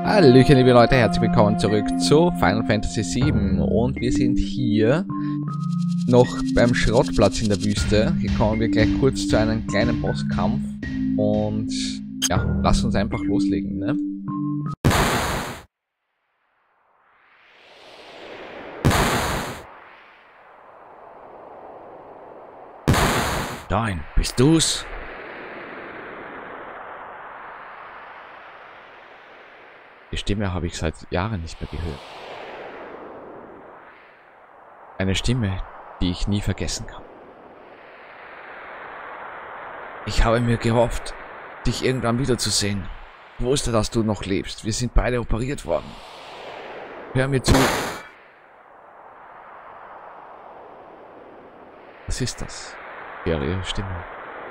Hallöchen, liebe Leute, herzlich willkommen zurück zu Final Fantasy VII. Und wir sind hier noch beim Schrottplatz in der Wüste. Hier kommen wir gleich kurz zu einem kleinen Bosskampf. Und ja, lasst uns einfach loslegen, ne? Nein, bist du's? Die Stimme habe ich seit Jahren nicht mehr gehört. Eine Stimme, die ich nie vergessen kann. Ich habe mir gehofft, dich irgendwann wiederzusehen. Ich wusste, dass du noch lebst. Wir sind beide operiert worden. Hör mir zu. Was ist das? Ich höre ihre Stimme.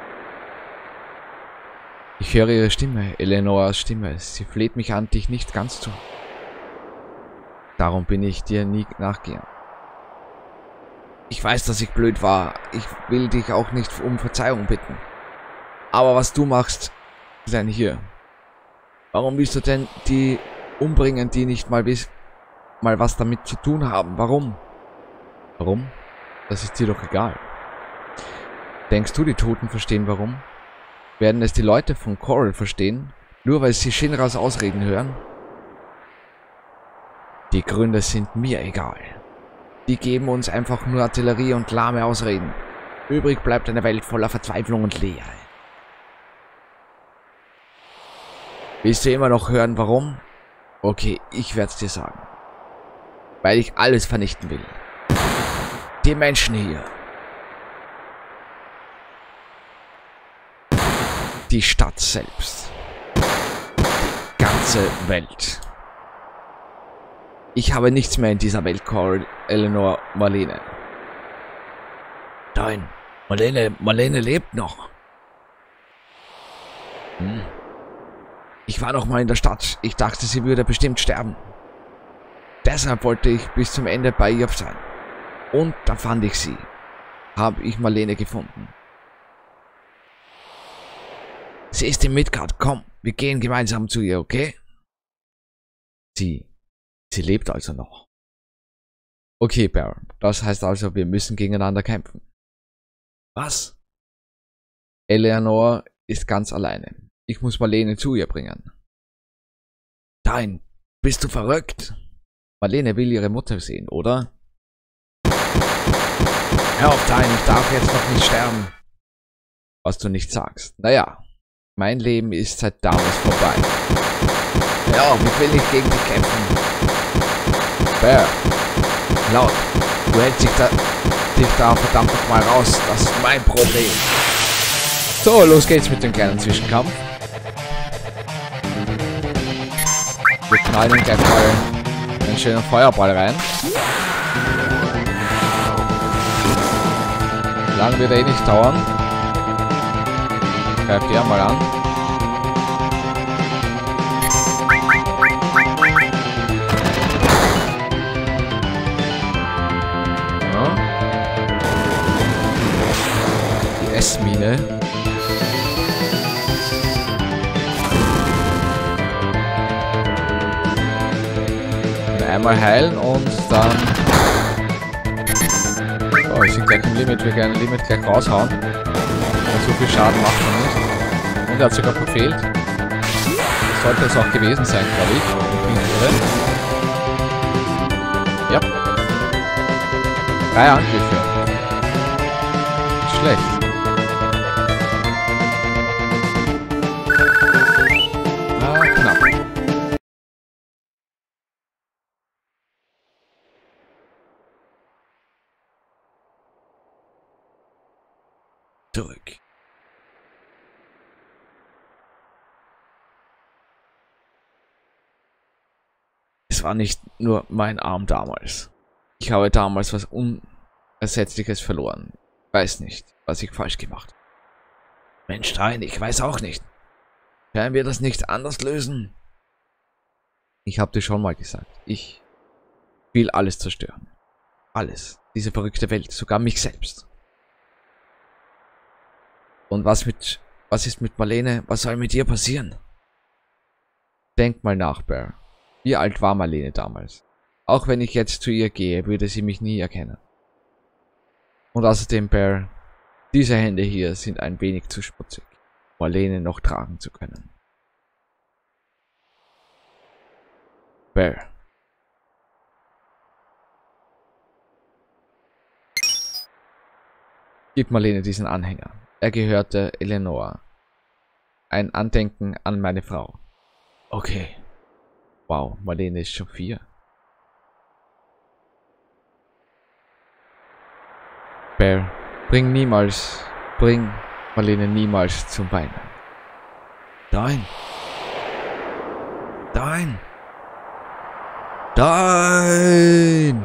Ich höre ihre Stimme, Eleonoras Stimme. Sie fleht mich an, dich nicht ganz zu. Darum bin ich dir nie nachgegangen. Ich weiß, dass ich blöd war. Ich will dich auch nicht um Verzeihung bitten. Aber was du machst, ist ein hier. Warum willst du denn die umbringen, die nicht mal was damit zu tun haben? Warum? Warum? Das ist dir doch egal. Denkst du, die Toten verstehen warum? Werden es die Leute von Coral verstehen, nur weil sie Shinras Ausreden hören? Die Gründe sind mir egal. Die geben uns einfach nur Artillerie und lahme Ausreden. Übrig bleibt eine Welt voller Verzweiflung und Leere. Willst du immer noch hören, warum? Okay, ich werde es dir sagen. Weil ich alles vernichten will. Die Menschen hier. Die Stadt selbst. Die ganze Welt. Ich habe nichts mehr in dieser Welt, Coral, Eleanor, Marlene. Nein, Marlene lebt noch. Ich war noch mal in der Stadt. Ich dachte, sie würde bestimmt sterben. Deshalb wollte ich bis zum Ende bei ihr sein. Und da fand ich sie. Habe ich Marlene gefunden. Sie ist in Midgard. Komm, wir gehen gemeinsam zu ihr, okay? Sie lebt also noch. Okay, Baron. Das heißt also, wir müssen gegeneinander kämpfen. Was? Eleanor ist ganz alleine. Ich muss Marlene zu ihr bringen. Nein, bist du verrückt? Marlene will ihre Mutter sehen, oder? Hör auf, Dein, ich darf jetzt noch nicht sterben. Was du nicht sagst. Naja, mein Leben ist seit damals vorbei. Ja, ich will nicht gegen dich kämpfen. Bear. Laut, du hältst dich da verdammt noch mal raus. Das ist mein Problem. So, los geht's mit dem kleinen Zwischenkampf. Wir knallen gleich mal einen schönen Feuerball rein. Lang wird nicht dauern. Greift ihr mal an. Ja. Die S-Mine. Einmal heilen und dann... Oh, wir sind gleich im Limit. Wir können ein Limit gleich raushauen. Aber so viel Schaden macht er nicht. Und er hat sogar verfehlt. Das sollte es auch gewesen sein, glaube ich. Ja. 3 Angriffe. Schlecht. Ah, knapp. Zurück. Es war nicht nur mein Arm damals. Ich habe damals was Unersetzliches verloren. Weiß nicht, was ich falsch gemacht habe. Mensch, nein, ich weiß auch nicht. Können wir das nicht anders lösen? Ich habe dir schon mal gesagt, ich will alles zerstören. Alles. Diese verrückte Welt, sogar mich selbst. Und was ist mit Marlene? Was soll mit ihr passieren? Denk mal nach, Bear. Wie alt war Marlene damals? Auch wenn ich jetzt zu ihr gehe, würde sie mich nie erkennen. Und außerdem, Bear, diese Hände hier sind ein wenig zu schmutzig, Marlene noch tragen zu können. Bear. Gib Marlene diesen Anhänger. Er gehörte Eleanor. Ein Andenken an meine Frau. Okay. Wow, Marlene ist schon 4. Bear, bring Marlene niemals zum Weinen. Nein. Nein. Nein.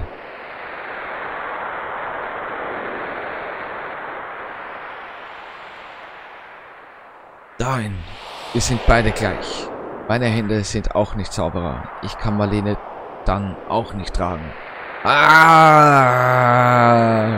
Nein. Wir sind beide gleich. Meine Hände sind auch nicht sauberer. Ich kann Marlene dann auch nicht tragen. Ah!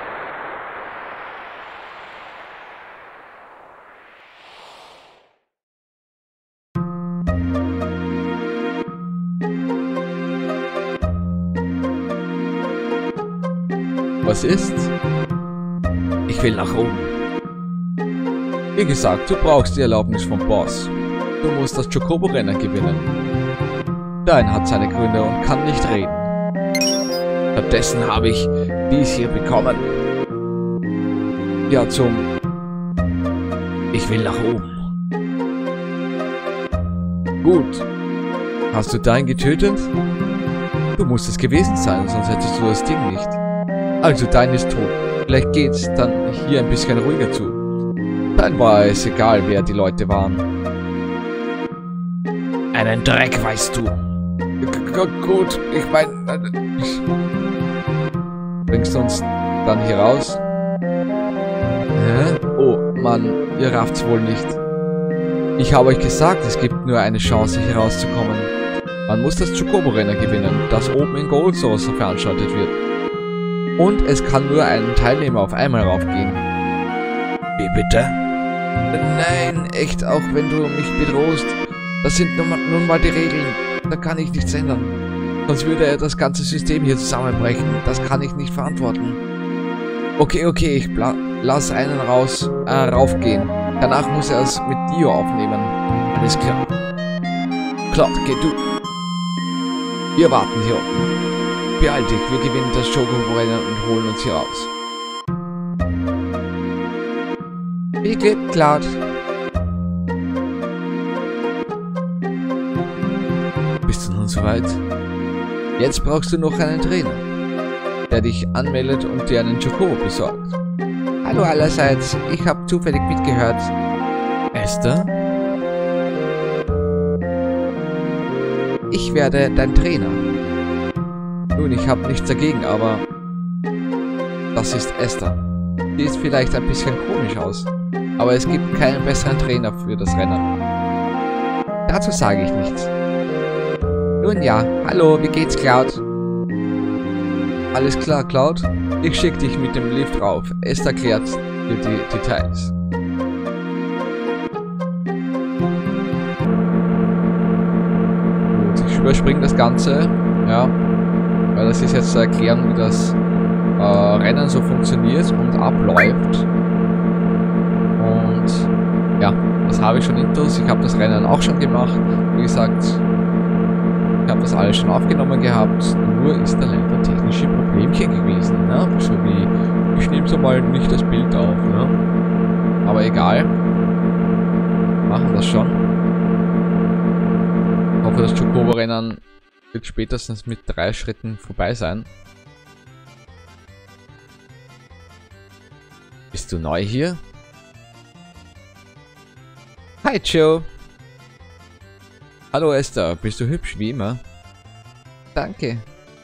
Was ist? Ich will nach oben. Wie gesagt, du brauchst die Erlaubnis vom Boss. Du musst das Chocobo-Rennen gewinnen. Dein hat seine Gründe und kann nicht reden. Stattdessen habe ich dies hier bekommen. Ja, Ich will nach oben. Gut. Hast du deinen getötet? Du musst es gewesen sein, sonst hättest du das Ding nicht. Also dein ist tot. Vielleicht geht's dann hier ein bisschen ruhiger zu. Dann war es egal, wer die Leute waren. Einen Dreck, weißt du. Gut, ich meine... Bringst du uns dann hier raus? Hä? Oh, Mann, ihr rafft's wohl nicht. Ich habe euch gesagt, es gibt nur eine Chance, hier rauszukommen. Man muss das Chocobo-Rennen gewinnen, das oben in Gold Saucer veranstaltet wird. Und es kann nur ein Teilnehmer auf einmal raufgehen. Wie bitte? Nein, echt, auch wenn du mich bedrohst. Das sind nun mal die Regeln. Da kann ich nichts ändern. Sonst würde das ganze System hier zusammenbrechen. Das kann ich nicht verantworten. Okay, ich lass einen raufgehen. Danach muss er es mit Dio aufnehmen. Alles klar. Cloud, geh du. Wir warten hier unten. Beeil dich, wir gewinnen das Chocobo-Rennen und holen uns hier raus. Wie geht, Cloud? Bist du nun soweit? Jetzt brauchst du noch einen Trainer, der dich anmeldet und dir einen Chocobo besorgt. Hallo allerseits, ich habe zufällig mitgehört. Esther? Ich werde dein Trainer. Nun, ich habe nichts dagegen, aber das ist Esther. Die ist vielleicht ein bisschen komisch aus, aber es gibt keinen besseren Trainer für das Rennen. Dazu sage ich nichts. Nun ja, hallo, wie geht's, Cloud? Alles klar, Cloud? Ich schicke dich mit dem Lift rauf. Esther klärt dir die Details. Gut, ich überspringe das Ganze, ja. Weil das ist jetzt zu erklären, wie das Rennen so funktioniert und abläuft. Und ja, das habe ich schon intus. Ich habe das Rennen auch schon gemacht. Wie gesagt, ich habe das alles schon aufgenommen gehabt. Nur ist da leider technische Problemchen gewesen. Ne? So wie, ich nehme so mal nicht das Bild auf. Ne? Aber egal. Machen das schon. Ich hoffe, das Chocobo-Rennen wird spätestens mit 3 Schritten vorbei sein. Bist du neu hier? Hi Joe! Hallo Esther, bist du hübsch wie immer? Danke.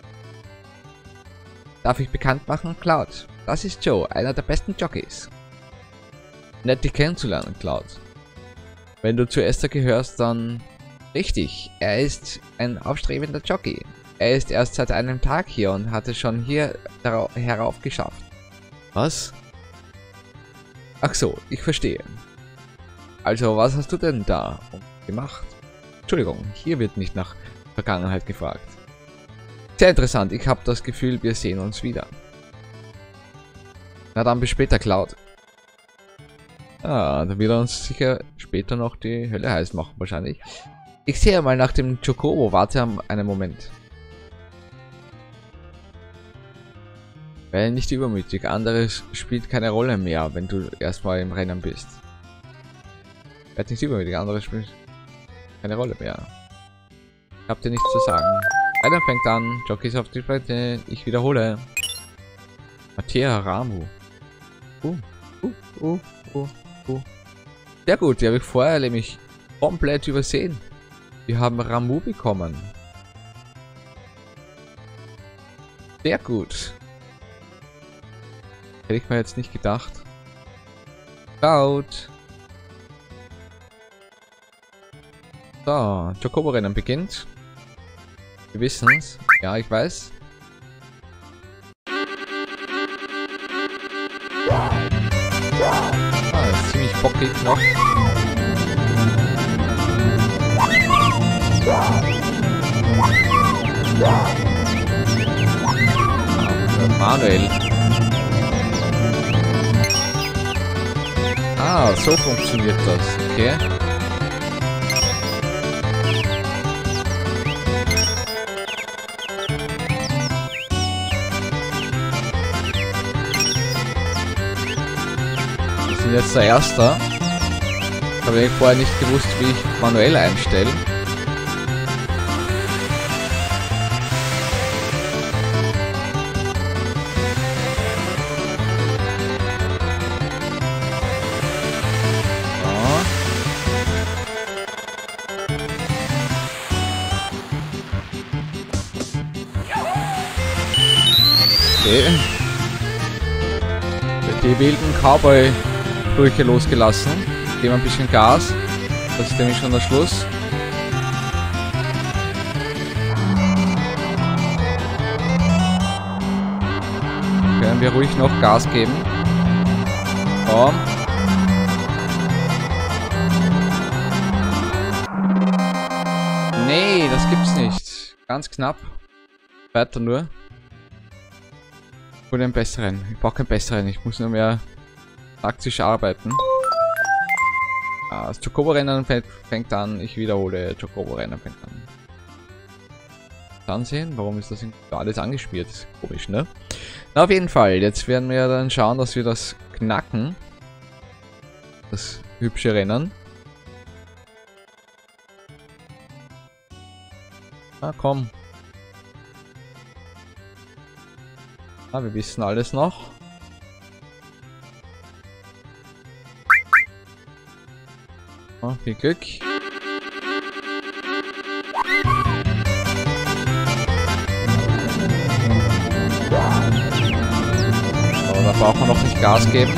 Darf ich bekannt machen? Cloud. Das ist Joe, einer der besten Jockeys. Nett dich kennenzulernen, Cloud. Wenn du zu Esther gehörst, dann... Richtig, er ist ein aufstrebender Jockey. Er ist erst seit einem Tag hier und hat es schon hier herauf geschafft. Was? Ach so, ich verstehe. Also, was hast du denn da gemacht? Entschuldigung, hier wird nicht nach Vergangenheit gefragt. Sehr interessant, ich habe das Gefühl, wir sehen uns wieder. Na dann bis später, Cloud. Ah, dann wird er uns sicher später noch die Hölle heiß machen, wahrscheinlich. Ich sehe mal nach dem Chocobo, warte einen Moment. Weil nicht übermütig, anderes spielt keine Rolle mehr, wenn du erstmal im Rennen bist. Werd nicht übermütig, anderes spielt keine Rolle mehr. Ich hab dir nichts zu sagen. Einer fängt an, Jockeys auf die Seite, ich wiederhole. Mattea Ramu. Sehr gut, die habe ich vorher nämlich komplett übersehen. Wir haben Ramu bekommen. Sehr gut. Hätte ich mir jetzt nicht gedacht. Cloud. So, Chocobo-Rennen beginnt. Wir wissen's. Ja, ich weiß. Ah, das ist ziemlich bockig noch. Manuel. Ah, so funktioniert das. Okay. Wir sind jetzt der Erste. Ich habe vorher nicht gewusst, wie ich manuell einstelle. Die wilden Cowboy-Sprüche losgelassen. Geben wir ein bisschen Gas. Das ist nämlich schon der Schluss. Können wir ruhig noch Gas geben. So. Nee, das gibt's nicht. Ganz knapp. Weiter nur. Ich hole einen besseren. Ich brauche keinen besseren. Ich muss nur mehr taktisch arbeiten. Das Chocobo-Rennen fängt an. Ich wiederhole. Chocobo-Rennen fängt an. Ansehen. Warum ist das alles angespielt? Komisch, ne? Na, auf jeden Fall. Jetzt werden wir dann schauen, dass wir das knacken. Das hübsche Rennen. Na komm. Ah, wir wissen alles noch. Oh, viel Glück. So, da brauchen wir noch nicht Gas geben.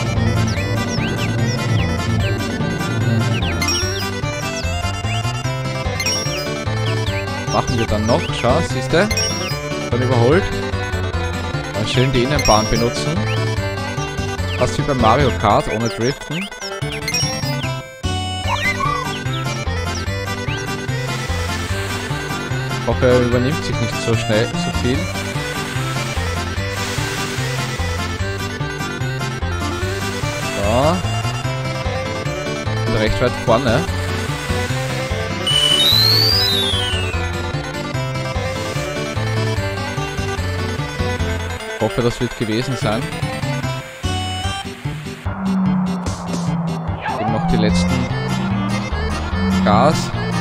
Machen wir dann noch. Schau, siehst du? Dann überholt. Schön die Innenbahn benutzen. Fast wie bei Mario Kart, ohne Driften. Ich hoffe, er übernimmt sich nicht so schnell, so viel. So. Und recht weit vorne. Ich hoffe, das wird gewesen sein. Eben noch die letzten Gas.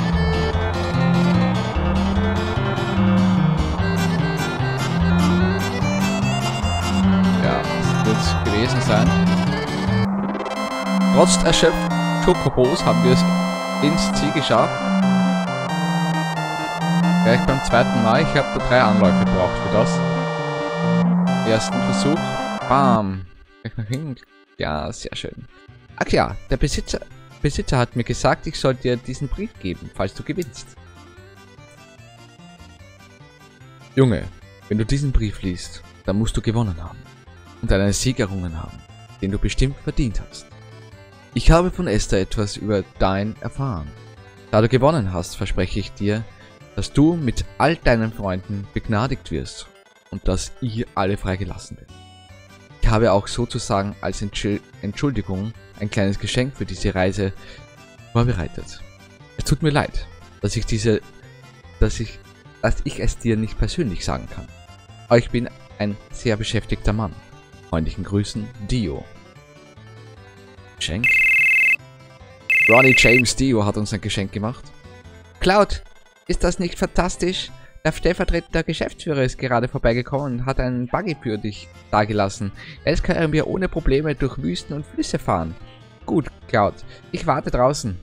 Ja, das wird gewesen sein. Trotz erschöpften Chocobos haben wir es ins Ziel geschafft. Gleich beim zweiten Mal. Ich habe da 3 Anläufe gebraucht für das. Ersten Versuch. Bam. Ja, sehr schön. Ach ja, der Besitzer hat mir gesagt, ich soll dir diesen Brief geben, falls du gewinnst. Junge, wenn du diesen Brief liest, dann musst du gewonnen haben. Und einen Sieg errungen haben, den du bestimmt verdient hast. Ich habe von Esther etwas über Dein erfahren. Da du gewonnen hast, verspreche ich dir, dass du mit all deinen Freunden begnadigt wirst und dass ihr alle freigelassen werdet. Ich habe auch sozusagen als Entschuldigung ein kleines Geschenk für diese Reise vorbereitet. Es tut mir leid, dass ich es dir nicht persönlich sagen kann. Aber ich bin ein sehr beschäftigter Mann. Freundlichen Grüßen, Dio. Geschenk? Ronnie James Dio hat uns ein Geschenk gemacht. Cloud, ist das nicht fantastisch? Der stellvertretende Geschäftsführer ist gerade vorbeigekommen und hat einen Buggy für dich dagelassen. Jetzt können wir ohne Probleme durch Wüsten und Flüsse fahren. Gut, Cloud, ich warte draußen.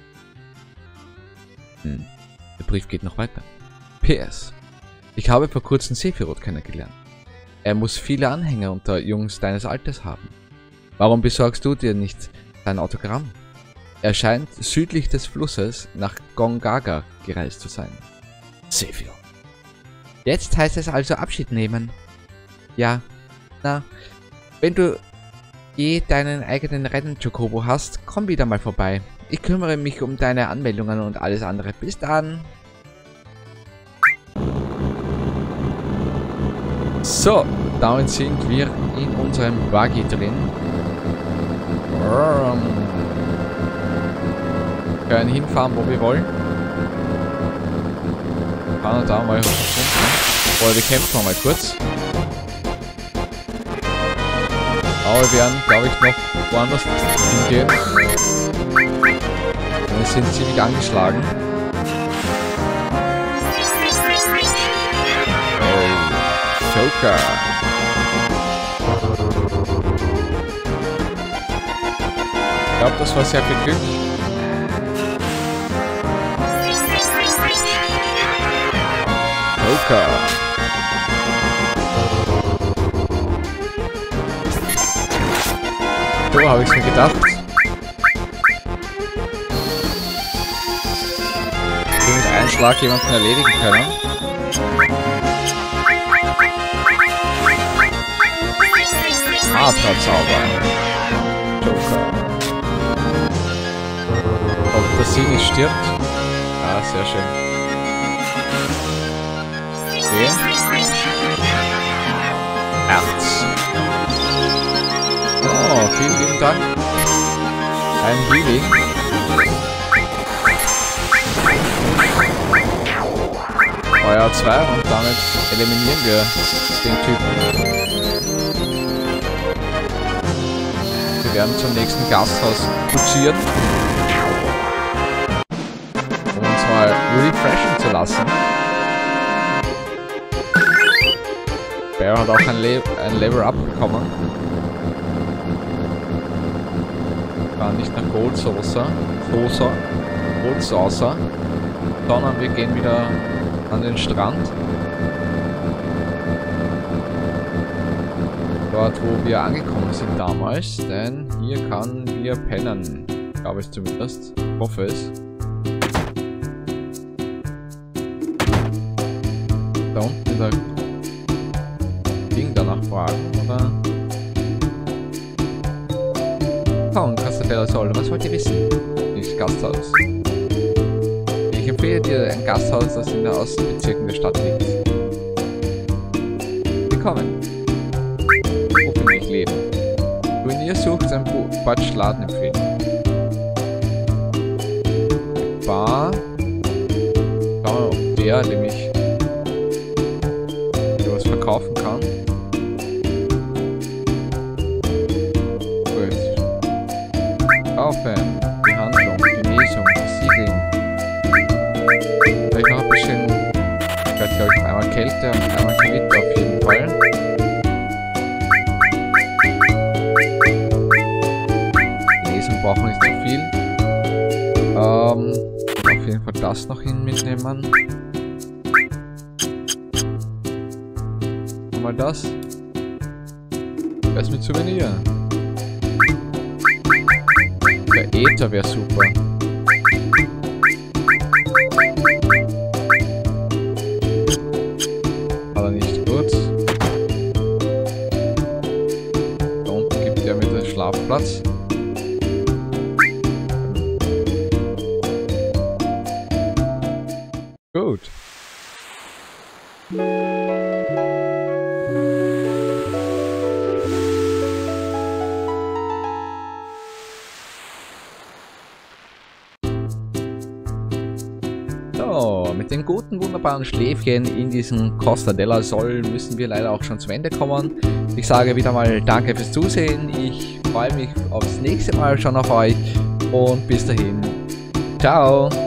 Der Brief geht noch weiter. PS. Ich habe vor kurzem Sephiroth kennengelernt. Er muss viele Anhänger unter Jungs deines Alters haben. Warum besorgst du dir nicht sein Autogramm? Er scheint südlich des Flusses nach Gongaga gereist zu sein. Sephiroth. Jetzt heißt es also Abschied nehmen. Ja, na, wenn du je deinen eigenen Rennen-Chocobo hast, komm wieder mal vorbei. Ich kümmere mich um deine Anmeldungen und alles andere. Bis dann. So, damit sind wir in unserem Buggy drin. Wir können hinfahren, wo wir wollen. Fahren da mal runter. Oder wir kämpfen mal kurz. Aber wir werden, glaube ich, noch woanders hingehen. Wir sind ziemlich angeschlagen. Joker. Ich glaube, das war sehr viel Glück. Joker. So habe ich es mir gedacht. Ich will mit einem Schlag jemanden erledigen können. Zauber. Joker. Ob das sie nicht stirbt? Ah, sehr schön. Okay. Herz. Oh, vielen lieben Dank. Ein Healing. Feuer 2 und damit eliminieren wir den Typen. Wir werden zum nächsten Gasthaus kutschieren, um uns mal refreshen zu lassen. Bear hat auch ein Level Up bekommen. Wir fahren nicht nach Gold Saucer, sondern wir gehen wieder an den Strand. Dort, wo wir angekommen sind damals, denn hier kann wir pennen. Glaube ich zumindest. Ich hoffe es. Da unten ist ein Ding danach fragen, oder? Komm, Castatella Sol, was wollt ihr wissen? Nicht Gasthaus. Ich empfehle dir ein Gasthaus, das in der Außenbezirken der Stadt liegt. Willkommen. Leben. Wenn ihr sucht, ein Batsch Laden empfehlen. Bar. Schauen wir, ob der nämlich was verkaufen kann. Gut. Kaufen. Behandlung, Genesung, Siegeln. Vielleicht noch ein bisschen. Ich werde, glaube ich, einmal Kälte und einmal Gewitter auf jeden Fall. Brauchen nicht so viel. Auf jeden Fall das noch hin mitnehmen. Nochmal das. Das mit Souvenir. Der Äther wäre super. Aber nicht gut. Da unten gibt er mir den Schlafplatz. Gut. So, mit den guten, wunderbaren Schläfchen in diesem Costa della Sol müssen wir leider auch schon zum Ende kommen. Ich sage wieder mal danke fürs Zusehen. Ich freue mich aufs nächste Mal schon auf euch und bis dahin. Ciao!